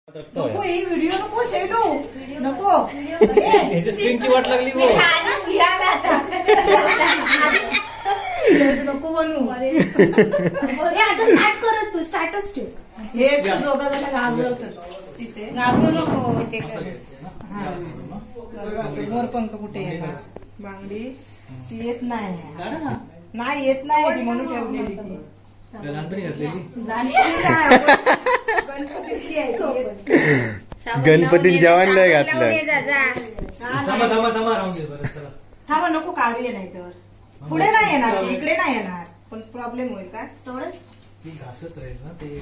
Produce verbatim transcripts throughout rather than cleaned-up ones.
नको ही व्हिडिओ नको सेलो नको ह्याची स्क्रीनची वाट लागली गो नको बनवू आता स्टार्ट करत तू स्टार्टच ठेव हे दोघा जण घाबरवतात तिथे घाबरू नको ते मोरपंख कुठे येणार बांगडी ती येत नाही नाही येत नाही ती म्हणून ठेवलेली ती लहानपणी घातलेली गणपती जेवण लय घातलं. थांबा नको काढूया नाही तर पुढे नाही येणार ते इकडे नाही येणार पण प्रॉब्लेम होईल का तेवढं घासत राहील ना ते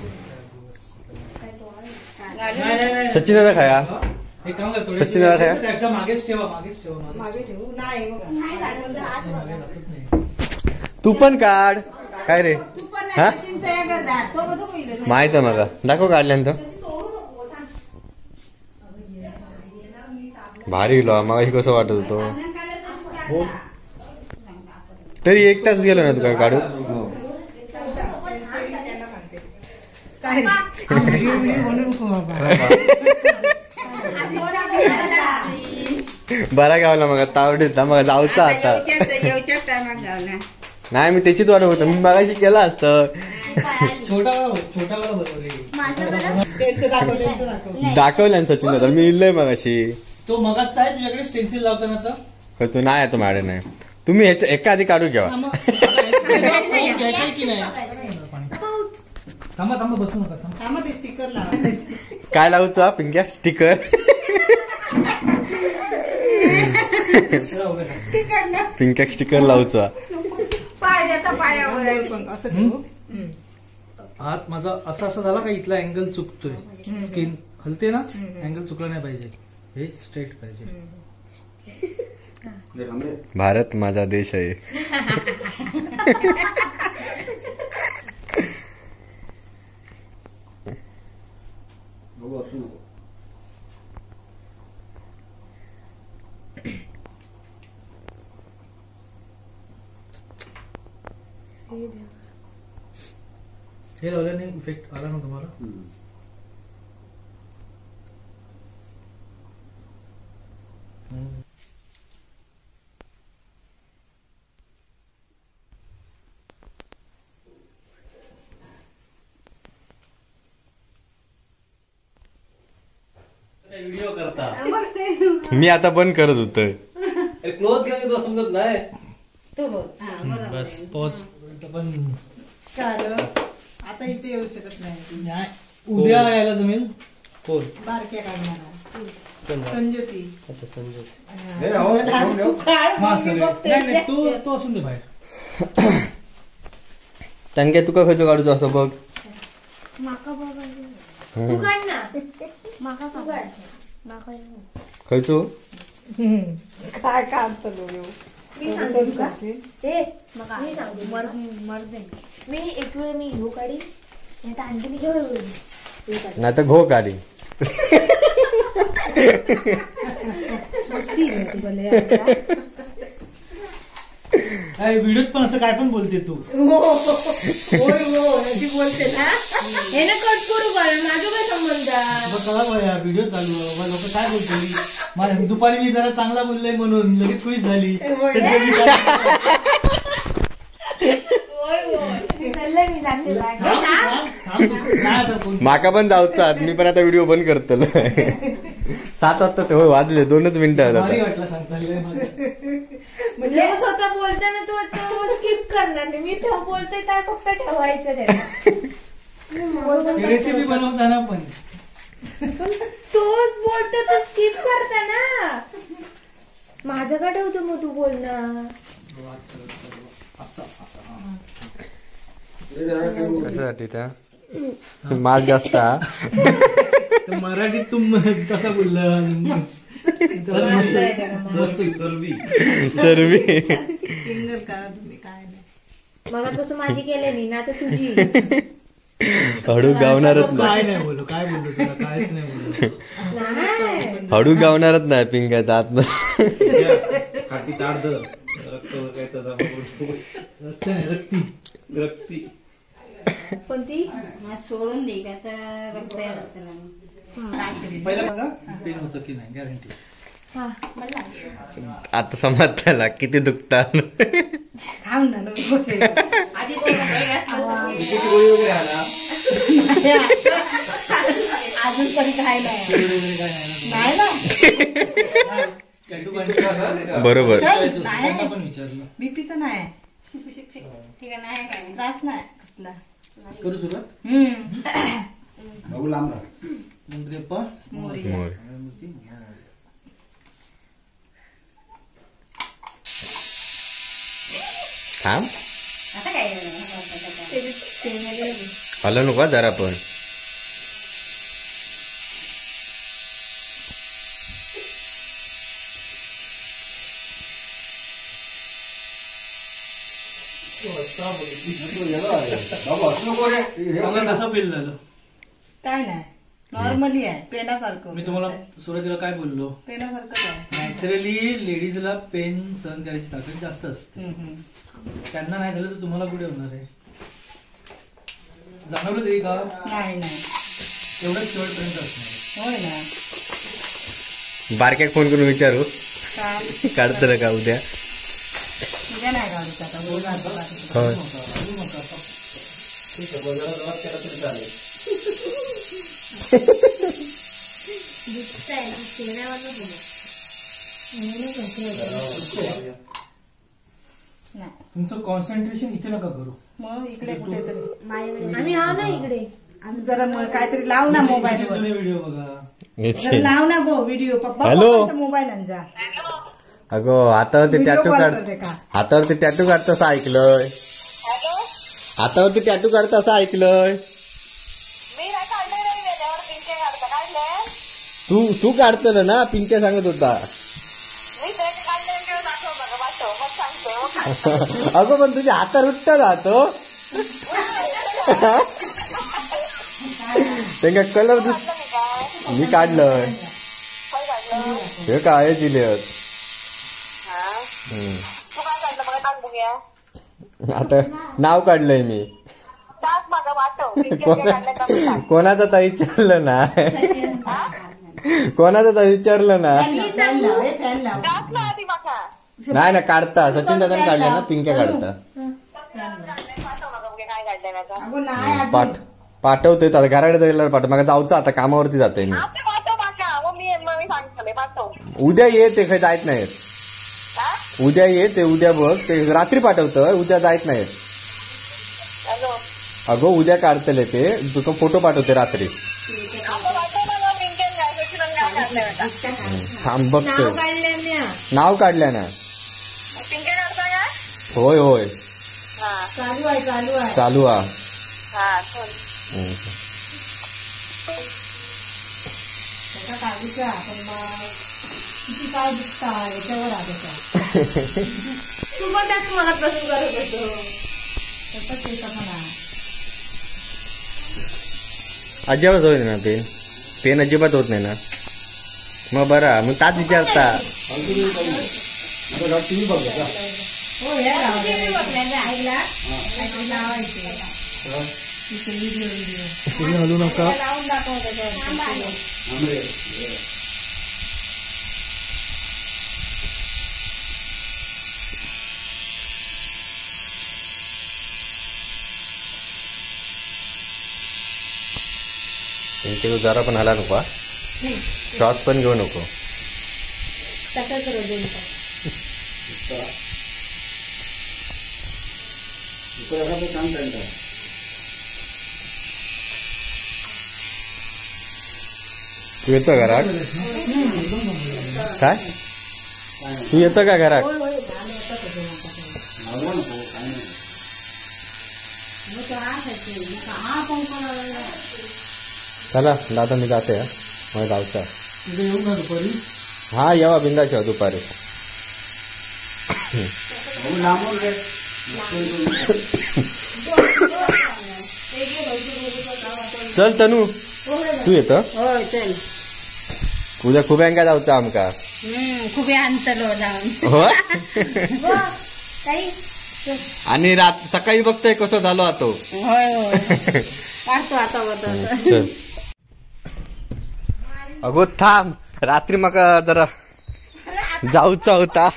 सचिन दादा खाया एक काम कर सचिन दादा खाया त्याच्या मागेच ठेवा मागेच ठेवा मागे ठेवू नाही तू पण काढ काय रे हा तो बघू होईल माहित आहे मला दाखव काढल्यानंतर भारी लो मग कसं वाटत होतो तरी एक तास गेलो ना तू काय काढू काय बरा गावला मग तावडीतला मग जाऊचा आता नाही मी त्याचीच वाटत होतो मी मगाशी केला असतं छोटा छोटा बरोबर दाखवल्या सचिन दादा मी इल्लय मगाशी तो मगाच आहे तुझ्याकडे स्टेन्सिल लावतानाचा तो नाही आता माझ्या नाही तुम्ही ह्याच एका आधी काढू घ्या थांबा थांबा बसू नका थांबा थांबा ते स्टिकर लावा काय लावूचा पिंक्या स्टिकर पिंक्या स्टिकर लावूचा पाय देता पायावर असं ठेवू हात माझा असा असा झाला का इथला अँगल चुकतोय स्किन हलते ना अँगल चुकला नाही पाहिजे हे स्ट्रेट पाहिजे भारत माझा देश आहे हे लावल्याने इफेक्ट आला ना तुम्हाला व्हिडिओ करता मी आता बंद करत होतो क्लोज केले तो समजत नाही तो बघ बस पॉज पण आता इथे येऊ शकत नाही उद्या यायला जमेल कोण बारक्या काढणार संज्योती अच्छा संजय तू काढ, हा मग मी सगळे बघते. नाही नाही तो तो असून दे बाहेर त्यांना तुका खर्च काढूचो असं बघ माका बाबा तू काढ ना माका तू काढ माका खर्चो हम्म. काय काढतो लोक मी सांगते का ए मका मी सांगते मर्द मर्द मी एक वेळ मी घेऊ काढी नाही तर आणखी मी घेऊ नाही तर घो काढी मस्ती आहे तू बोले व्हिडिओत पण असं काय पण बोलते तू होय हो अशी बोलते ना हे ना कट करू कारण माझं काय संबंध कळा व्हिडिओ चालू लोक काय बोलते दुपारी मी जरा चांगला बोललोय म्हणून लगेच खुश झाली चाललंय मी जाते माका पण जाऊचा मी पण आता व्हिडिओ बंद करतो सात वाजता ते होय वाजले दोनच मिनिटं वाटलं सांगता म्हणजे स्वतः बोलताना तो तो स्किप करणार नाही मी ठेव बोलते काय फक्त ठेवायचं त्याला रेसिपी बनवताना पण तो बोलतो तो स्किप करताना माझं का ठेवतो मग तू बोलणं कशासाठी त्या माल जास्त मराठीत तुम कसा बोलला सर्वी सिंगल करा तुम्ही काय नाही मगापासून माझी केलेली ना तर तुझी हळू गावणारच काय नाही नाही बोलू काय बोललो तुला कायच नाही बोललो नाही हळू गावणारच नाही पिंकात आत खाटी ताड दर रक्त काय तर रक्त नाही रक्ती कोणती सोडून दे का तर रक्त येतं त्याला पहिला बघा पेन होतं की नाही गॅरंटी. हा मला आता समज त्याला किती दुखतात. थांब ना नको ते. किती गोळी वगैरे आला अजून पण काय नाही वगैरे काय नाही नाही ना ना? टॅटू कंटिन्यू झाला? बरोबर. चल, त्यांना पण विचारलं. बीपीचं नाही ठीक आहे नाही काय त्रास नाही कसला. करू सुरुवात. हम्म बघू लांब राहा. गणपती बाप्पा मोरया. मोर. थांब आता काय हलव नको हा जरा पण. सांगा कसं फील झालं? काय नाही नॉर्मली आहे पेनासारखं. मी तुम्हाला सुरुवातीला काय बोललो? पेनासारखंच आहे. नॅचरली लेडीजला पेन सहन करायची ताकद जास्त असते. हम्म, हम्म. त्यांना नाही झालं तर तुम्हाला कुठे होणार आहे? जाणवलं तरी का? नाही नाही एवढंच शेवटपर्यंत असणार. होय ना. बारक्याक फोन करून विचारू काय काढतं का उद्या. तुझ्या नाही काढूच आता रोज आता काढतो. होय. ठीक आहे बाजारात वाद केला तरी चालेल. नाही तुमचं कॉन्सन्ट्रेशन इथे नका करू. मग इकडे कुठेतरी आम्ही हा ना इकडे आणि जरा मग काहीतरी लाव ना मोबाईल वर. जुने व्हिडिओ बघा. जरा लाव ना गो व्हिडिओ. पप्पा हॅलो. मोबाईल आणजा. अगो हातावरती व्हिडिओ टॅटू कॉल काढ करते का? हातावरती टॅटू काढतं असं ऐकलंय. हातावरती टॅटू काढतं असं ऐकलंय. तू तू काढतो ना पिंक्या सांगत होता. अगं पण तुझ्या हातात रुट्टा राहतो. ते कलर दिस मी काढलंय. हे काय जिलेत. आता नाव काढलंय मी. कोणाचं तर विचारलं ना. कोणाचं तर विचारलं ना. फॅन लाव, हे फॅन लाव. नाही ना काढता सचिन दादा काढलं ना पिंक्या काढता. अगो नाही अजून. पाठ पाठवतोय आता घराकडे जायला पाठव. मग जाऊचं आता कामावरती जातोय मी. उद्या ये ते काही जायत नाहीत. उद्या ये ते उद्या बघ ते रात्री पाठवतोय उद्या जायत नाहीत. अगो उद्या काढतले ते तुका फोटो पाठवते रात्री. थांब बघतोय नाव काढल्या ना. होय होय चालू आहे चालू आहे. चालू आ. त्याचा काढूचा पण मग किती काय दिसता याच्यावर आलं. तू पण त्याच मला प्रश्न करत होतो. तसंच ते म्हणा. अजिबात होत ना पेन पेन अजिबात होत नाही ना. मग बरा मग ताच विचारता. हो हे राहू दे. ऐकला काहीतरी लावायचे. तिथे व्हिडिओ व्हिडिओ तुम्ही हलू नका. लावून दाखव त्याच्यावर. ते जरा पण हला नको. शॉर्ट पण घेऊ नको. तसंच रोजून तू येतो घरात काय तू येतो का घरात. चला दादा मी जाते मग जाऊचा. तिथे येऊ ना दुपारी. हा येवा बिंदाच्या दुपारी. चल तनू तू येतो. होय चल. उद्या खूप काय जाऊचं आमका. खूप अंतलो जाऊन. हो काही आणि रात सकाळी बघतोय कसं झालो आता. होय होय काढतो आता होत. चल अगो थांब रात्री मका जरा जाऊचा होता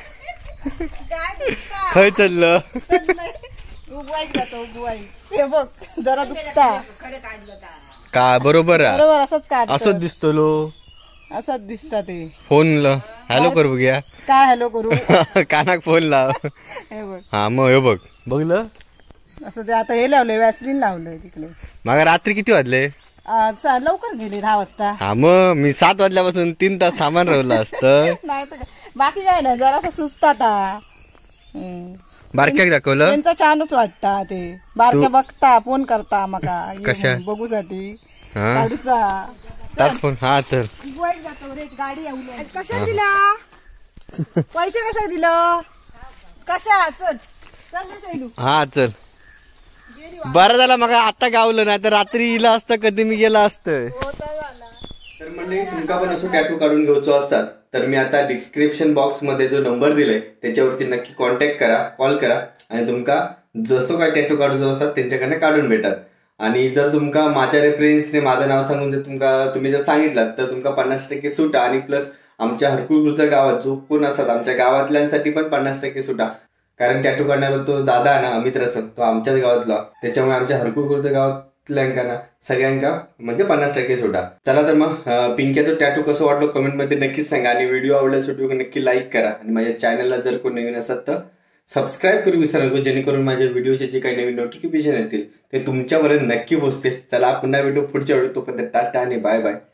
खय चाललं उगवायच जातो उगवायच हे बघ जरा दुखता का बरोबर आहे बरोबर असंच काढ असंच दिसतो लो असंच दिसतं ते फोन हॅलो कर बघूया काय हॅलो करू कानाक फोन लाव हे बघ हा मग हे बघ बघलं असं ते आता हे लावलंय वॅसलीन लावलंय तिकडे मग रात्री किती वाजले आ, सा- लवकर गेले दहा वाजता हा मग मी सात वाजल्यापासून तीन तास थांबून राहिलं असतं नाही तर काय. बाकी काय नाही जरासं सुस्त आता हम्म. बारक्याक दाखवलं त्यांचा छानच वाटता ते बारक्या तू- बघता फोन करता मका ये कशा? म्हणून बघूसाठी हा काढूचा तास फोन हा चल उगवायच जातो रे गाडी येऊन कशा दिला पैसे कशा दिलं कशा चल चल रे शैलू. हा चल बरं झालं मग आता गावलं नाही तर रात्री इला असतं कधी मी गेला असतं तर म्हणजे तुमका पण असं टॅटू काढून घ्यायचो असतात तर मी आता डिस्क्रिप्शन बॉक्स मध्ये जो नंबर दिलाय त्याच्यावरती नक्की कॉन्टॅक्ट करा कॉल करा आणि तुमका जसं काय टॅटू काढूचो असतात त्यांच्याकडनं काढून भेटतात. आणि जर तुमका माझ्या रेफरन्सने माझं नाव सांगून जर तुमका तुम्ही जर सांगितलं तर तुमका पन्नास टक्के सुटा आणि प्लस आमच्या हरकुळ गावात जो कोण असतात आमच्या गावातल्यांसाठी पण पन्नास टक्के सुटा कारण टॅटू काढणारा तो दादा आहे ना अमित रसम तो आमच्याच गावातला त्याच्यामुळे आमच्या हरकुळ खुर्द गावातल्यांका ना सगळ्यांका म्हणजे पन्नास टक्के सुटा. चला तर मग पिंक्याचं टॅटू कसं वाटलं कमेंटमध्ये नक्कीच सांगा आणि व्हिडिओ आवडल्यास व्हिडिओ नक्की लाईक करा आणि माझ्या चॅनलला जर कोण नवीन असतात तर सबस्क्राईब करू विसरू नको जेणेकरून माझ्या व्हिडिओचे जे काही नवीन नोटिफिकेशन येतील ते तुमच्यापर्यंत नक्की पोहोचतील. चला पुन्हा व्हिडिओ पुढच्या व्हिडिओ तोपर्यंत टाटा आणि बाय बाय.